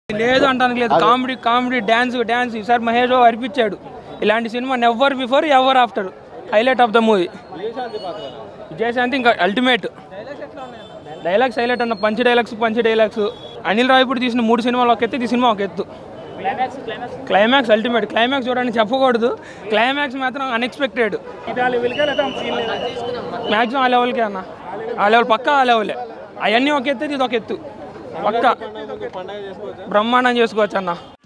లేదు అంటానికి లేదు. కామెడీ డ్యాన్స్ ఈసారి మహేష్ బాబు అర్పించాడు. ఇలాంటి cinema never before ever after. Highlight of the movie. Vijayashanti ఇంకా అల్టిమేట్. డైలాగ్స్ హైలైట్ అన్న. Punch dialogues. అనిల్ రావిపూడి తీసిన 3 సినిమాలు ఒక ఎత్తు, ఈ సినిమా ఒక ఎత్తు. Climax ultimate. క్లైమాక్స్ చూడండి, చెప్పకూడదు. క్లైమాక్స్ మాత్రం అన్ఎక్స్పెక్టెడ్. మ్యాక్సిమం ఆ లెవెల్కే అన్న. ఆ లెవెల్ పక్కా ఆ లెవెలే. అవన్నీ ఒక ఎత్తు, ఇది ఒక ఎత్తు పక్కా. బ్రహ్మాండం చేసుకోవచ్చు అన్న.